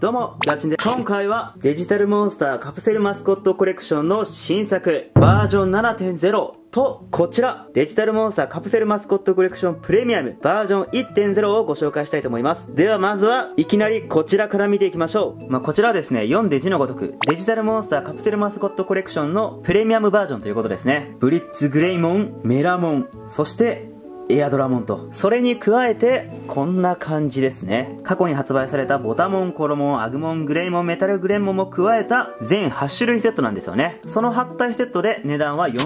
どうも、ガチンです。今回はデジタルモンスターカプセルマスコットコレクションの新作バージョン 7.0 と、こちらデジタルモンスターカプセルマスコットコレクションプレミアムバージョン 1.0 をご紹介したいと思います。ではまずはいきなりこちらから見ていきましょう。こちらはですね、4デジのごとくデジタルモンスターカプセルマスコットコレクションのプレミアムバージョンということですね。ブリッツグレイモン、メラモン、そしてエアドラモンと、それに加えてこんな感じですね。過去に発売されたボタモン、コロモン、アグモン、グレイモン、メタルグレンモンも加えた全8種類セットなんですよね。その8体セットで値段は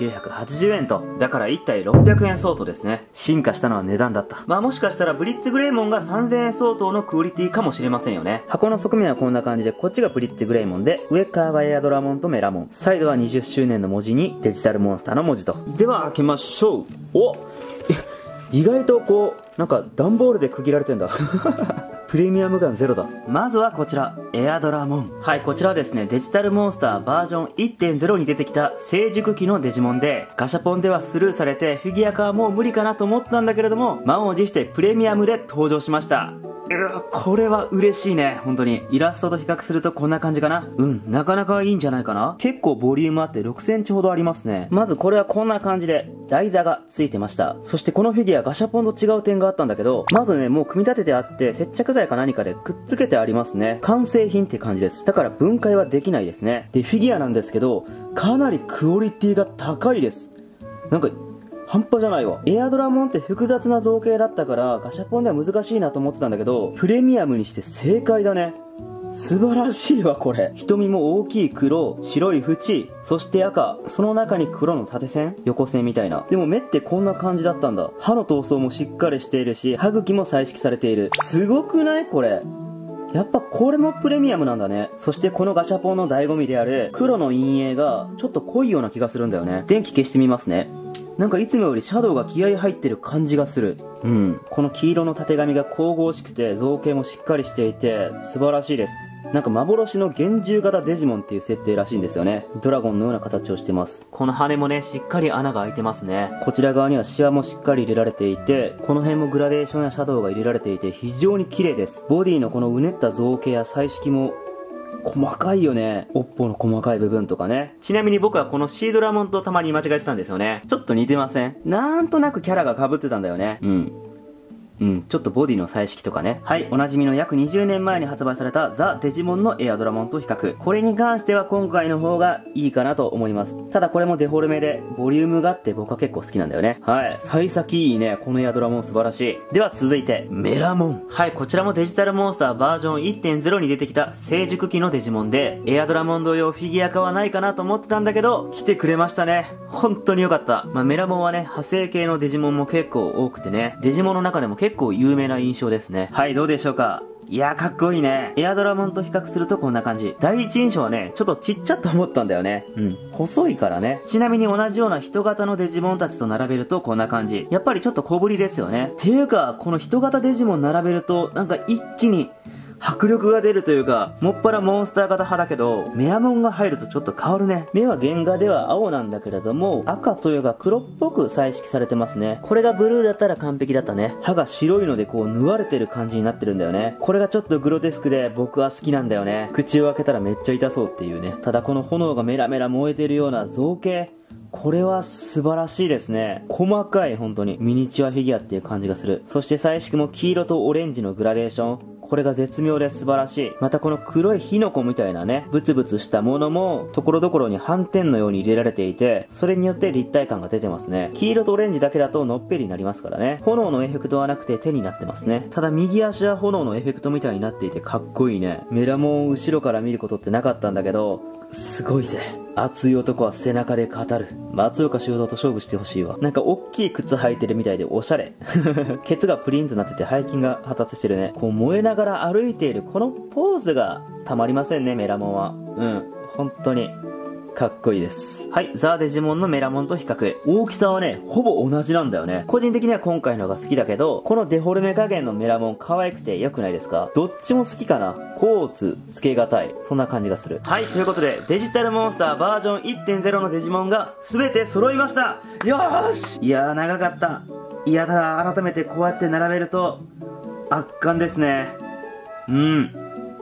4980円と、だから1体600円相当ですね。進化したのは値段だった。もしかしたらブリッツグレイモンが3000円相当のクオリティかもしれませんよね。箱の側面はこんな感じで、こっちがブリッツグレイモンで、上側がエアドラモンとメラモン、サイドは20周年の文字にデジタルモンスターの文字と。では開けましょう。意外とこう、なんか段ボールで区切られてんだ。プレミアム感ゼロだ。まずはこちら、エアドラモン。はい、こちらはですね、デジタルモンスターバージョン 1.0 に出てきた成熟期のデジモンで、ガシャポンではスルーされてフィギュア化はもう無理かなと思ったんだけれども、満を持してプレミアムで登場しました。これは嬉しいね、本当に。イラストと比較するとこんな感じかな。なかなかいいんじゃないかな。結構ボリュームあって6センチほどありますね。まずこれはこんな感じで台座がついてました。そしてこのフィギュアガシャポンと違う点があったんだけど、まずね、もう組み立ててあって接着剤か何かでくっつけてありますね。完成品って感じです。だから分解はできないですね。で、フィギュアなんですけど、かなりクオリティが高いです。なんか半端じゃないわ。エアドラモンって複雑な造形だったからガシャポンでは難しいなと思ってたんだけど、プレミアムにして正解だね。素晴らしいわこれ。瞳も大きい黒、白い縁、そして赤、その中に黒の縦線、横線みたいな。でも目ってこんな感じだったんだ。歯の闘争もしっかりしているし、歯茎も彩色されている。すごくないこれ。やっぱこれもプレミアムなんだね。そしてこのガシャポンの醍醐味である黒の陰影がちょっと濃いような気がするんだよね。電気消してみますね。なんかいつもよりシャドウが気合入ってる感じがする。この黄色の縦紙が神々しくて造形もしっかりしていて素晴らしいです。なんか幻の幻獣型デジモンっていう設定らしいんですよね。ドラゴンのような形をしてます。この羽もね、しっかり穴が開いてますね。こちら側にはシワもしっかり入れられていて、この辺もグラデーションやシャドウが入れられていて非常に綺麗です。ボディのこのうねった造形や彩色も細かいよね。尾っぽの細かい部分とかね。ちなみに僕はこのシードラモンとたまに間違えてたんですよね。ちょっと似てません？なんとなくキャラが被ってたんだよね。ちょっとボディの彩色とかね。はい、おなじみの約20年前に発売されたザ・デジモンのエアドラモンと比較。これに関しては今回の方がいいかなと思います。ただこれもデフォルメで、ボリュームがあって僕は結構好きなんだよね。はい、幸先いいね。このエアドラモン素晴らしい。では続いて、メラモン。はい、こちらもデジタルモンスターバージョン 1.0 に出てきた成熟期のデジモンで、エアドラモン同様フィギュア化はないかなと思ってたんだけど、来てくれましたね。本当に良かった。メラモンはね、派生系のデジモンも結構多くてね、デジモンの中でも結構有名な印象ですね。はい、どうでしょうか。いやー、かっこいいね。エアドラモンと比較するとこんな感じ。第一印象はね、ちょっとちっちゃと思ったんだよね。細いからね。ちなみに同じような人型のデジモンたちと並べるとこんな感じ。やっぱりちょっと小ぶりですよね。ていうか、この人型デジモン並べると、なんか一気に迫力が出るというか、もっぱらモンスター型派だけど、メラモンが入るとちょっと変わるね。目は原画では青なんだけれども、赤というか黒っぽく彩色されてますね。これがブルーだったら完璧だったね。歯が白いのでこう縫われてる感じになってるんだよね。これがちょっとグロテスクで僕は好きなんだよね。口を開けたらめっちゃ痛そうっていうね。ただこの炎がメラメラ燃えてるような造形、これは素晴らしいですね。細かい、本当にミニチュアフィギュアっていう感じがする。そして彩色も黄色とオレンジのグラデーション、これが絶妙で素晴らしい。またこの黒い火の粉みたいなね、ブツブツしたものも所々に斑点のように入れられていて、それによって立体感が出てますね。黄色とオレンジだけだとのっぺりになりますからね。炎のエフェクトはなくて手になってますね。ただ右足は炎のエフェクトみたいになっていてかっこいいね。メラモンを後ろから見ることってなかったんだけど、すごいぜ。熱い男は背中で語る。松岡修造と勝負してほしいわ。なんか大きい靴履いてるみたいでおしゃれ。ケツがプリンとなってて背筋が発達してるね。こう燃えながら歩いているこのポーズがたまりませんね、メラモンは。本当にかっこいいです。はい、ザ・デジモンのメラモンと比較。大きさはね、ほぼ同じなんだよね。個人的には今回のが好きだけど、このデフォルメ加減のメラモン可愛くて良くないですか？どっちも好きかな。コーツ、つけがたい。そんな感じがする。はい、ということで、デジタルモンスターバージョン 1.0 のデジモンが全て揃いました。よーし！いやー、長かった。いや、ただ改めてこうやって並べると、圧巻ですね。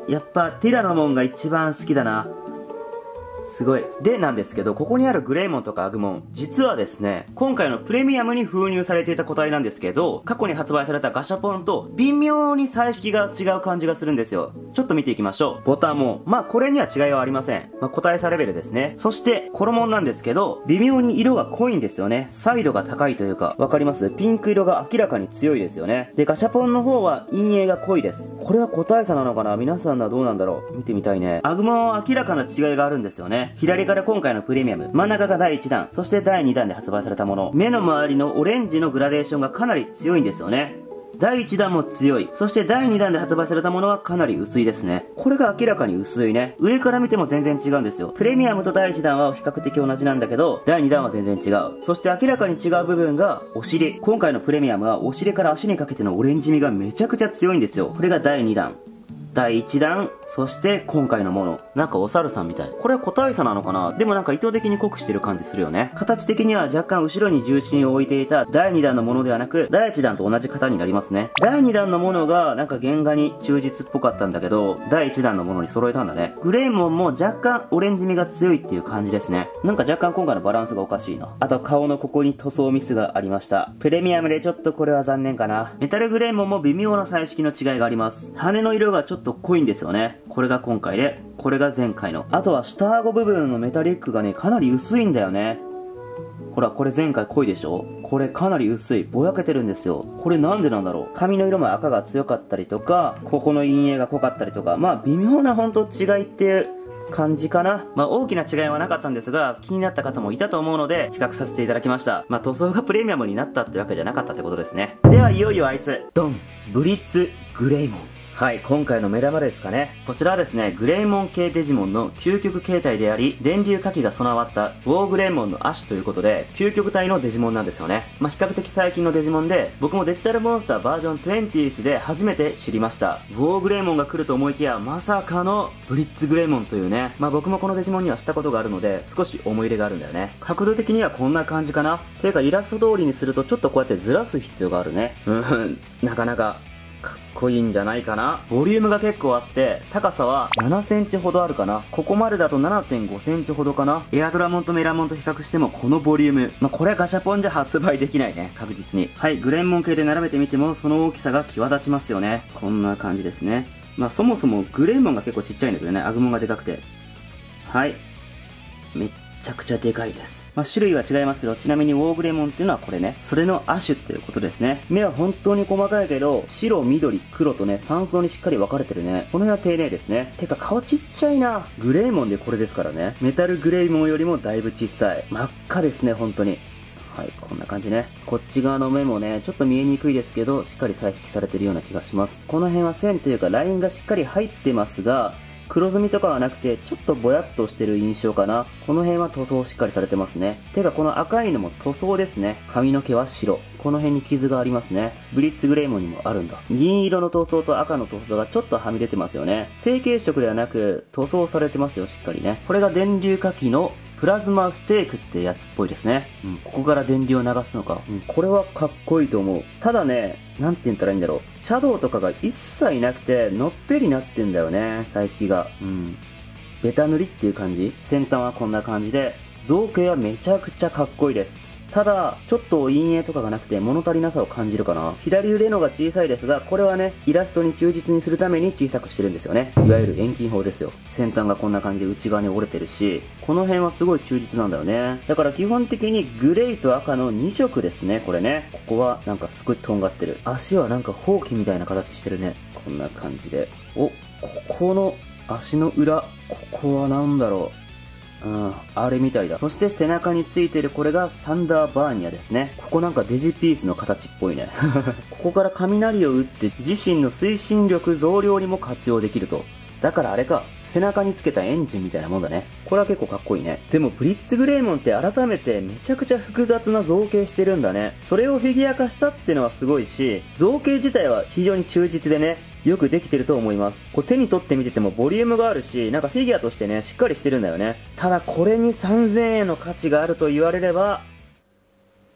やっぱティラノモンが一番好きだな。すごい。で、なんですけど、ここにあるグレイモンとかアグモン、実はですね、今回のプレミアムに封入されていた個体なんですけど、過去に発売されたガシャポンと微妙に彩色が違う感じがするんですよ。ちょっと見ていきましょう。ボタンも、まあこれには違いはありません。まあ個体差レベルですね。そして、コロモンなんですけど、微妙に色が濃いんですよね。彩度が高いというか、わかります？ピンク色が明らかに強いですよね。で、ガシャポンの方は陰影が濃いです。これは個体差なのかな？皆さんはどうなんだろう？見てみたいね。アグモンは明らかな違いがあるんですよね。左から今回のプレミアム、真ん中が第1弾、そして第2弾で発売されたもの。目の周りのオレンジのグラデーションがかなり強いんですよね。第1弾も強い。そして第2弾で発売されたものはかなり薄いですね。これが明らかに薄いね。上から見ても全然違うんですよ。プレミアムと第1弾は比較的同じなんだけど、第2弾は全然違う。そして明らかに違う部分がお尻。今回のプレミアムはお尻から足にかけてのオレンジ味がめちゃくちゃ強いんですよ。これが第2弾。第1弾、そして今回のもの。なんかお猿さんみたい。これは個体差なのかな？でもなんか意図的に濃くしてる感じするよね。形的には若干後ろに重心を置いていた第2弾のものではなく、第1弾と同じ型になりますね。第2弾のものがなんか原画に忠実っぽかったんだけど、第1弾のものに揃えたんだね。グレイモンも若干オレンジ味が強いっていう感じですね。なんか若干今回のバランスがおかしいな。あと顔のここに塗装ミスがありました。プレミアムでちょっとこれは残念かな。メタルグレイモンも微妙な彩色の違いがあります。羽の色がちょっと濃いんですよね。これが今回で、これが前回の。あとは下顎部分のメタリックがね、かなり薄いんだよね。ほら、これ前回濃いでしょ？これかなり薄い。ぼやけてるんですよ。これなんでなんだろう？髪の色も赤が強かったりとか、ここの陰影が濃かったりとか、まあ微妙な本当違いっていう感じかな。まあ大きな違いはなかったんですが、気になった方もいたと思うので、比較させていただきました。まあ塗装がプレミアムになったってわけじゃなかったってことですね。ではいよいよあいつ、ドン！ブリッツ・グレイモン。はい、今回の目玉ですかね。こちらはですね、グレイモン系デジモンの究極形態であり、電流火器が備わったウォーグレイモンの亜種ということで、究極体のデジモンなんですよね。まあ、比較的最近のデジモンで、僕もデジタルモンスターバージョン 20th で初めて知りました。ウォーグレイモンが来ると思いきや、まさかのブリッツグレイモンというね。まあ、僕もこのデジモンにはしたことがあるので、少し思い入れがあるんだよね。角度的にはこんな感じかな。ていうかイラスト通りにするとちょっとこうやってずらす必要があるね。なかなかかっこいいんじゃないかな。ボリュームが結構あって、高さは7センチほどあるかな。ここまでだと 7.5 センチほどかな。エアドラモンとメラモンと比較してもこのボリューム。まあ、これはガシャポンじゃ発売できないね。確実に。はい、グレイモン系で並べてみてもその大きさが際立ちますよね。こんな感じですね。まあ、そもそもグレイモンが結構ちっちゃいんだけどね。アグモンがでかくて。はい。めっちゃくちゃでかいです。まあ、種類は違いますけど、ちなみにウォーグレモンっていうのはこれね。それの亜種っていうことですね。目は本当に細かいけど、白、緑、黒とね、3層にしっかり分かれてるね。この辺は丁寧ですね。てか顔ちっちゃいな。グレイモンでこれですからね。メタルグレイモンよりもだいぶ小さい。真っ赤ですね、本当に。はい、こんな感じね。こっち側の目もね、ちょっと見えにくいですけど、しっかり彩色されてるような気がします。この辺は線というかラインがしっかり入ってますが、黒ずみとかはなくて、ちょっとぼやっとしてる印象かな。この辺は塗装しっかりされてますね。てかこの赤いのも塗装ですね。髪の毛は白。この辺に傷がありますね。ブリッツグレイモンにもあるんだ。銀色の塗装と赤の塗装がちょっとはみ出てますよね。成型色ではなく、塗装されてますよ、しっかりね。これが電流火器のプラズマステークってやつっぽいですね。ここから電流を流すのか。これはかっこいいと思う。ただね、なんて言ったらいいんだろう。シャドウとかが一切なくて、のっぺりになってんだよね、彩色が。ベタ塗りっていう感じ。先端はこんな感じで、造形はめちゃくちゃかっこいいです。ただ、ちょっと陰影とかがなくて物足りなさを感じるかな。左腕のが小さいですが、これはね、イラストに忠実にするために小さくしてるんですよね。いわゆる遠近法ですよ。先端がこんな感じで内側に折れてるし、この辺はすごい忠実なんだよね。だから基本的にグレーと赤の2色ですね、これね。ここはなんかすごいとんがってる。足はなんかほうきみたいな形してるね。こんな感じで。お、ここの足の裏、ここはなんだろう。あれみたいだ。そして背中についてるこれがサンダーバーニアですね。ここなんかデジピースの形っぽいね。ここから雷を打って自身の推進力増量にも活用できると。だからあれか。背中につけたエンジンみたいなもんだね。これは結構かっこいいね。でもブリッツグレイモンって改めてめちゃくちゃ複雑な造形してるんだね。それをフィギュア化したってのはすごいし、造形自体は非常に忠実でね、よくできてると思います。こう手に取ってみててもボリュームがあるし、なんかフィギュアとしてね、しっかりしてるんだよね。ただこれに3000円の価値があると言われれば、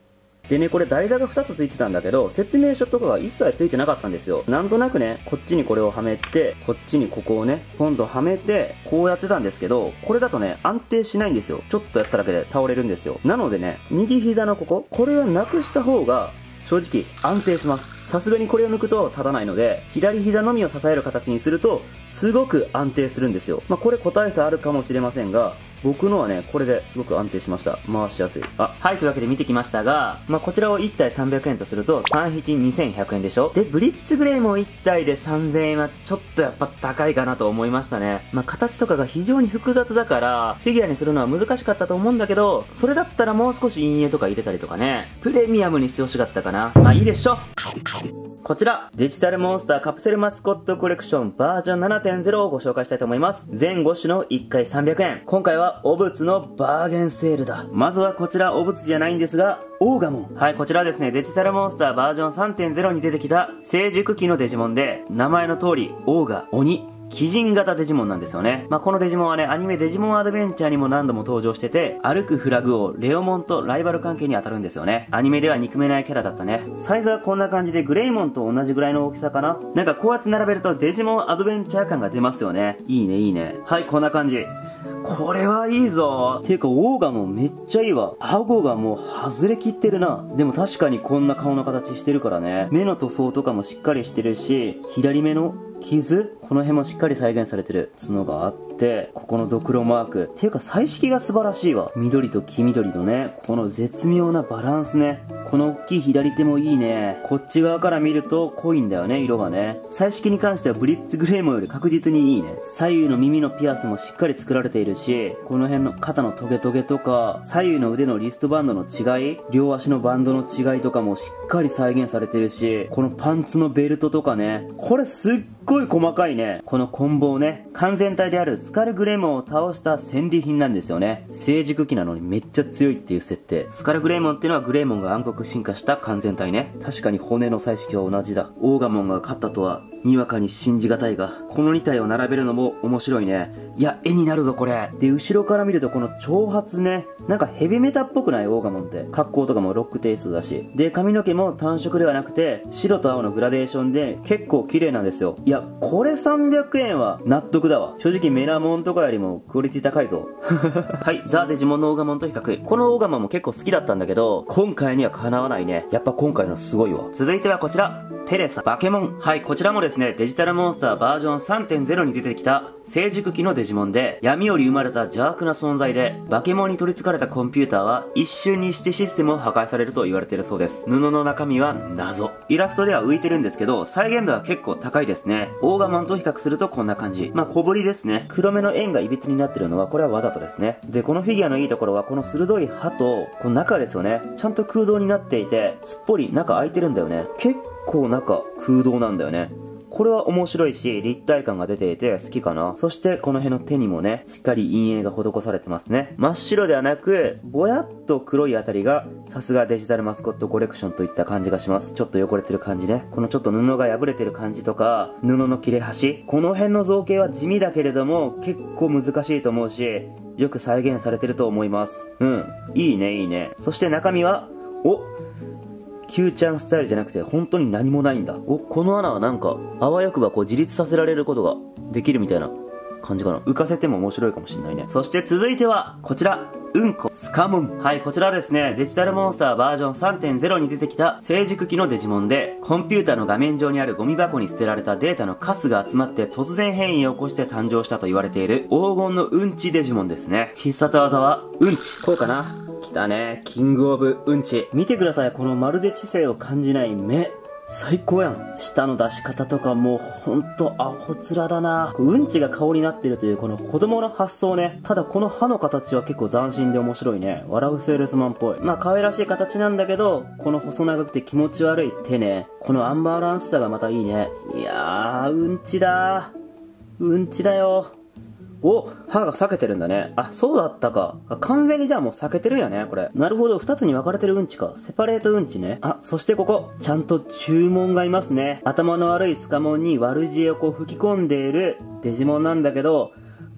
でね、これ台座が2つついてたんだけど、説明書とかが一切ついてなかったんですよ。なんとなくね、こっちにこれをはめて、こっちにここをね、ポンとはめて、こうやってたんですけど、これだとね、安定しないんですよ。ちょっとやっただけで倒れるんですよ。なのでね、右膝のこれはなくした方が、正直安定します。さすがにこれを抜くと立たないので、左膝のみを支える形にすると、すごく安定するんですよ。これ個体差あるかもしれませんが、僕のはね、これですごく安定しました。回しやすい。はい、というわけで見てきましたが、こちらを1体300円とすると、372,100円でしょ。で、ブリッツグレイも1体で3000円はちょっとやっぱ高いかなと思いましたね。形とかが非常に複雑だから、フィギュアにするのは難しかったと思うんだけど、それだったらもう少し陰影とか入れたりとかね、プレミアムにしてほしかったかな。いいでしょ。こちら、デジタルモンスターカプセルマスコットコレクションバージョン 7.0 をご紹介したいと思います。全5種の1回300円。今回はお物のバーゲンセールだ。まずはこちらお物じゃないんですが、オーガモン。はい、こちらはですね、デジタルモンスターバージョン 3.0 に出てきた成熟期のデジモンで、名前の通り、オーガ、鬼。鬼人型デジモンなんですよね。このデジモンはね、アニメデジモンアドベンチャーにも何度も登場してて、歩くフラグ王、レオモンとライバル関係に当たるんですよね。アニメでは憎めないキャラだったね。サイズはこんな感じでグレイモンと同じぐらいの大きさかな。なんかこうやって並べるとデジモンアドベンチャー感が出ますよね。いいねいいね。はい、こんな感じ。これはいいぞ。ていうか、オーガもめっちゃいいわ。顎がもう外れきってるな。でも確かにこんな顔の形してるからね。目の塗装とかもしっかりしてるし、左目の傷この辺もしっかり再現されてる。角があって、ここのドクロマーク。ていうか、彩色が素晴らしいわ。緑と黄緑のね、この絶妙なバランスね。この大きい左手もいいね。こっち側から見ると濃いんだよね、色がね。彩色に関してはブリッツグレイモンより確実にいいね。左右の耳のピアスもしっかり作られているし、この辺の肩のトゲトゲとか、左右の腕のリストバンドの違い、両足のバンドの違いとかもしっかり再現されてるし、このパンツのベルトとかね。これすっごい細かいね。このコンボをね、完全体であるスカルグレイモンを倒した戦利品なんですよね。成熟期なのにめっちゃ強いっていう設定。スカルグレイモンっていうのはグレイモンが暗黒進化した完全体ね。確かに骨の彩色は同じだ。オーガモンが勝ったとはにわかに信じがたいが、この2体を並べるのも面白いね。いや、絵になるぞこれ。で、後ろから見るとこの長髪ね、なんかヘビメタっぽくない？オーガモンって。格好とかもロックテイストだし。で、髪の毛も単色ではなくて、白と青のグラデーションで結構綺麗なんですよ。いや、これ300円は納得だわ。正直メラモンとかよりもクオリティ高いぞ。はい、ザ・デジモンのオーガモンと比較。このオーガモンも結構好きだったんだけど、今回にはかなわないね。やっぱ今回のすごいわ。続いてはこちら。テレサ、バケモン。はい、こちらもですね、デジタルモンスターバージョン 3.0 に出てきた成熟期のデジモンで、闇より生まれた邪悪な存在で、バケモンに取り憑かれたコンピューターは一瞬にしてシステムを破壊されると言われているそうです。布の中身は謎。イラストでは浮いてるんですけど、再現度は結構高いですね。オーガモンと比較するとこんな感じ。小ぶりですね。黒目の円がいびつになってるのは、これはわざとですね。で、このフィギュアのいいところは、この鋭い刃と、この中ですよね。ちゃんと空洞になっていて、すっぽり中開いてるんだよね。結構中空洞なんだよね。これは面白いし、立体感が出ていて好きかな。そしてこの辺の手にもね、しっかり陰影が施されてますね。真っ白ではなく、ぼやっと黒いあたりが、さすがデジタルマスコットコレクションといった感じがします。ちょっと汚れてる感じね。このちょっと布が破れてる感じとか、布の切れ端。この辺の造形は地味だけれども、結構難しいと思うし、よく再現されてると思います。いいねいいね。そして中身は、Q ちゃんスタイルじゃなくて本当に何もないんだ。この穴はなんか、あわよくば自立させられることができるみたいな感じかな。浮かせても面白いかもしんないね。そして続いては、こちら。うんこ、スカモン。はい、こちらはですね、デジタルモンスターバージョン 3.0 に出てきた成熟期のデジモンで、コンピューターの画面上にあるゴミ箱に捨てられたデータのカスが集まって突然変異を起こして誕生したと言われている黄金のうんちデジモンですね。必殺技は、うんち。こうかな。来たね。キングオブうんち。見てください。このまるで知性を感じない目。最高やん。舌の出し方とかもうほんとアホ面だな。うんちが顔になってるというこの子供の発想ね。ただこの歯の形は結構斬新で面白いね。笑うセールスマンっぽい。可愛らしい形なんだけど、この細長くて気持ち悪い手ね。このアンバランスさがまたいいね。いやー、うんちだー。うんちだよ。歯が裂けてるんだね。そうだったか。完全にじゃあもう裂けてるよね、これ。なるほど、二つに分かれてるうんちか。セパレートうんちね。そしてここ、ちゃんと注文がいますね。頭の悪いスカモンに悪知恵を吹き込んでいるデジモンなんだけど、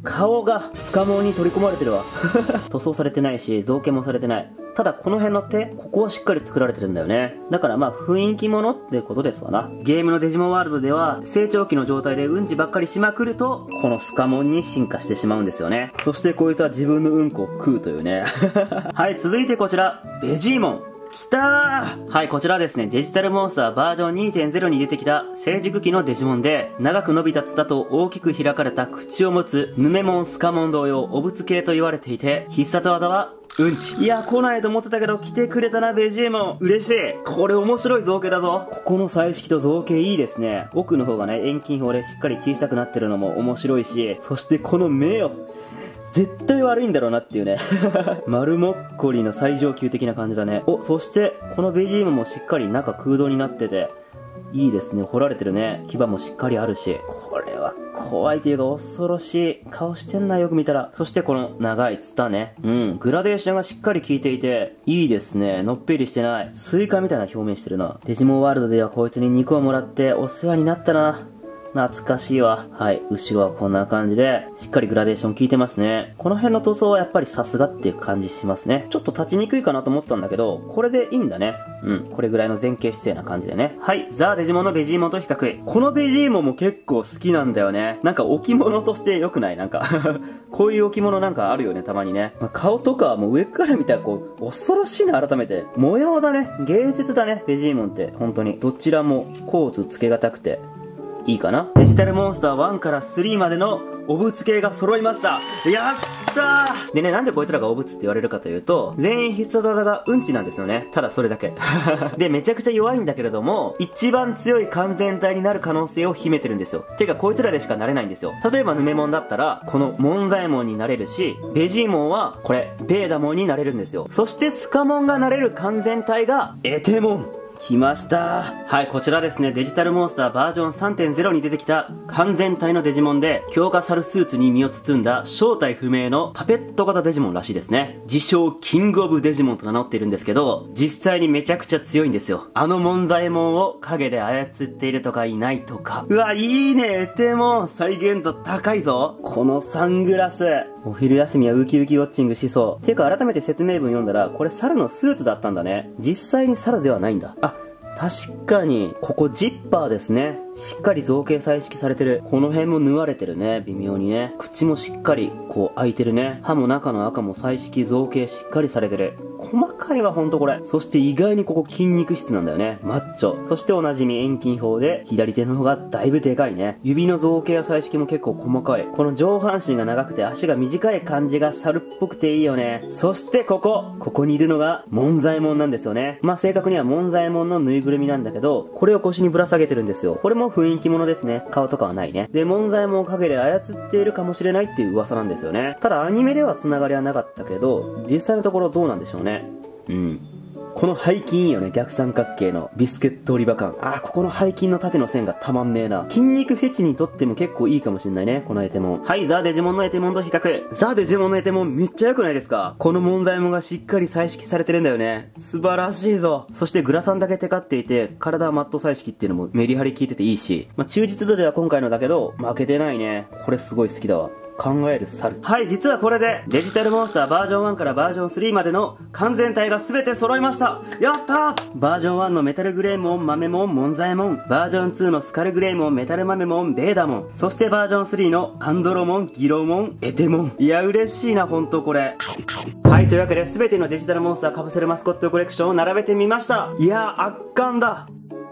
顔がスカモンに取り込まれてるわ。塗装されてないし、造形もされてない。ただこの辺の手、ここはしっかり作られてるんだよね。だからまあ雰囲気ものってことですわな。ゲームのデジモンワールドでは、成長期の状態でうんちばっかりしまくると、このスカモンに進化してしまうんですよね。そしてこいつは自分のうんこを食うというね。はい、続いてこちら、ベジーモン。きたー。はい、こちらですね、デジタルモンスターバージョン 2.0 に出てきた成熟期のデジモンで、長く伸びたツタと大きく開かれた口を持つヌメモンスカモン同様お物系と言われていて、必殺技はうんち。いや、来ないと思ってたけど来てくれたな、ベジーモン。嬉しい。これ面白い造形だぞ。ここの彩色と造形いいですね。奥の方がね、遠近法でしっかり小さくなってるのも面白いし、そしてこの目よ。絶対悪いんだろうなっていうね。丸もっこりの最上級的な感じだね。お、そして、このベジーモンもしっかり中空洞になってて、いいですね。掘られてるね。牙もしっかりあるし。これは怖いというか恐ろしい顔してんな、よく見たら。そしてこの長いツタね。グラデーションがしっかり効いていて、いいですね。のっぺりしてない。スイカみたいな表面してるな。デジモンワールドではこいつに肉をもらってお世話になったな。懐かしいわ。はい。後ろはこんな感じで、しっかりグラデーション効いてますね。この辺の塗装はやっぱりさすがっていう感じしますね。ちょっと立ちにくいかなと思ったんだけど、これでいいんだね。これぐらいの前傾姿勢な感じでね。はい。ザ・デジモンのベジーモンと比較。このベジーモンも結構好きなんだよね。なんか置物として良くない？なんか、こういう置物なんかあるよね、たまにね。顔とかもう上から見たらこう、恐ろしいな、改めて。模様だね。芸術だね、ベジーモンって。本当に。どちらも、コーツつけがたくて。いいかな。デジタルモンスター1から3までのお物系が揃いました。やったー。でね、なんでこいつらがお物って言われるかというと、全員必殺技がうんちなんですよね。ただそれだけ。で、めちゃくちゃ弱いんだけれども、一番強い完全体になる可能性を秘めてるんですよ。てか、こいつらでしかなれないんですよ。例えば、ヌメモンだったら、このモンザエモンになれるし、ベジーモンは、これ、ベーダモンになれるんですよ。そして、スカモンがなれる完全体が、エテモン。来ました。はい、こちらですね、デジタルモンスターバージョン 3.0 に出てきた完全体のデジモンで、強化サルスーツに身を包んだ正体不明のパペット型デジモンらしいですね。自称キングオブデジモンと名乗っているんですけど、実際にめちゃくちゃ強いんですよ。あのモンザエモンを影で操っているとかいないとか。うわ、いいね、エテモン。再現度高いぞ。このサングラス。お昼休みはウキウキウォッチングしそう。ていうか改めて説明文読んだら、これ猿のスーツだったんだね。実際に猿ではないんだ。あ、確かに、ここジッパーですね。しっかり造形彩色されてる。この辺も縫われてるね。微妙にね。口もしっかり、こう開いてるね。歯も中の赤も彩色造形しっかりされてる。細かいわ、ほんとこれ。そして意外にここ筋肉質なんだよね。マッチョ。そしておなじみ遠近法で、左手の方がだいぶでかいね。指の造形や彩色も結構細かい。この上半身が長くて足が短い感じが猿っぽくていいよね。そしてここにいるのが、モンザエモンなんですよね。まあ正確にはモンザエモンのぬいぐるみなんだけど、これを腰にぶら下げてるんですよ。これも雰囲気ものですね。顔とかはないね。で、モンザエモンを影で操っているかもしれないっていう噂なんですよね。ただアニメでは繋がりはなかったけど、実際のところどうなんでしょうね。この背筋いいよね。逆三角形のビスケット折り場感。ここの背筋の縦の線がたまんねえな。筋肉フェチにとっても結構いいかもしんないね。このエテモン。はい、ザ・デジモンのエテモンと比較。ザ・デジモンのエテモンめっちゃ良くないですか？このモンザエモンがしっかり彩色されてるんだよね。素晴らしいぞ。そしてグラサンだけテカっていて、体はマット彩色っていうのもメリハリ効いてていいし、忠実度では今回のだけど、負けてないね。これすごい好きだわ。考える猿。はい、実はこれでデジタルモンスターバージョン1からバージョン3までの完全体が全て揃いました。やったー！バージョン1のメタルグレイモン、豆モン、モンザエモン。バージョン2のスカルグレイモン、メタル豆モン、ベーダモン。そしてバージョン3のアンドロモン、ギロモン、エテモン。いや、嬉しいな、ほんとこれ。はい、というわけで全てのデジタルモンスターカプセルマスコットコレクションを並べてみました。いやー、圧巻だ。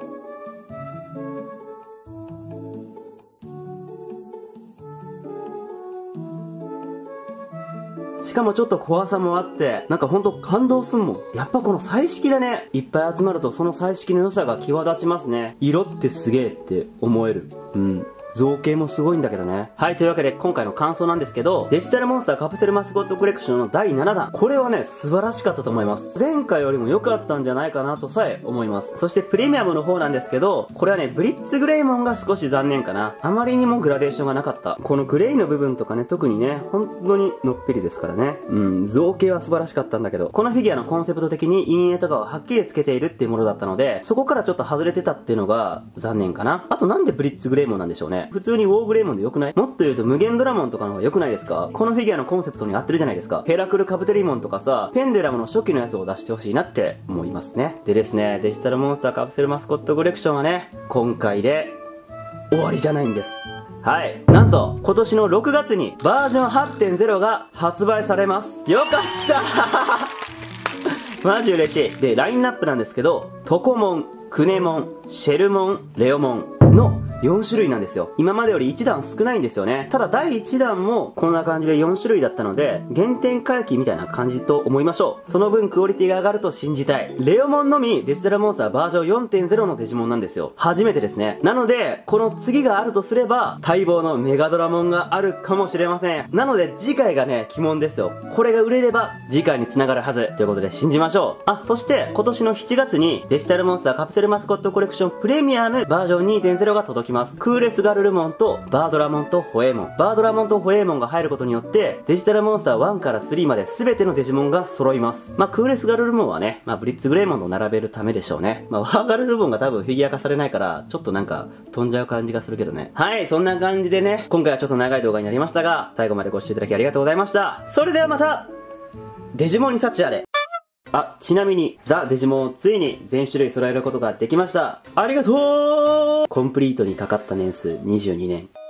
しかもちょっと怖さもあって、なんかほんと感動すんもん。やっぱこの彩色だね。いっぱい集まるとその彩色の良さが際立ちますね。色ってすげえって思える。造形もすごいんだけどね。はい、というわけで今回の感想なんですけど、デジタルモンスターカプセルマスコットコレクションの第7弾。これはね、素晴らしかったと思います。前回よりも良かったんじゃないかなとさえ思います。そしてプレミアムの方なんですけど、これはね、ブリッツグレイモンが少し残念かな。あまりにもグラデーションがなかった。このグレイの部分とかね、特にね、本当にのっぺりですからね。造形は素晴らしかったんだけど、このフィギュアのコンセプト的に陰影とかをはっきりつけているっていうものだったので、そこからちょっと外れてたっていうのが残念かな。あとなんでブリッツグレイモンなんでしょうね。 ね。普通にウォーグレイモンで良くない？もっと言うと無限ドラモンとかの方が良くないですか？このフィギュアのコンセプトに合ってるじゃないですか。ヘラクルカブテリモンとかさ、ペンデラムの初期のやつを出してほしいなって思いますね。でですね、デジタルモンスターカプセルマスコットコレクションはね、今回で終わりじゃないんです。はい。なんと、今年の6月にバージョン 8.0 が発売されます。よかったマジ嬉しい。で、ラインナップなんですけど、トコモン、クネモン、シェルモン、レオモンの4種類なんですよ。今までより1段少ないんですよね。ただ第1弾もこんな感じで4種類だったので、原点回帰みたいな感じと思いましょう。その分クオリティが上がると信じたい。レオモンのみデジタルモンスターバージョン 4.0 のデジモンなんですよ。初めてですね。なので、この次があるとすれば、待望のメガドラモンがあるかもしれません。なので次回がね、鬼門ですよ。これが売れれば次回に繋がるはず。ということで信じましょう。あ、そして今年の7月にデジタルモンスターカプセルマスコットコレクションプレミアムバージョン 2.0 が届きます。クーレスガルルモンとバードラモンとホエーモン。バードラモンとホエーモンが入ることによってデジタルモンスター1から3まで全てのデジモンが揃います。クーレスガルルモンはね、ブリッツグレイモンと並べるためでしょうね。ワーガルルモンが多分フィギュア化されないからちょっとなんか飛んじゃう感じがするけどね。はい、そんな感じでね、今回はちょっと長い動画になりましたが、最後までご視聴いただきありがとうございました。それではまたデジモンに幸あれ。あ、ちなみに、ザ・デジモンをついに全種類揃えることができました。ありがとう！コンプリートにかかった年数22年。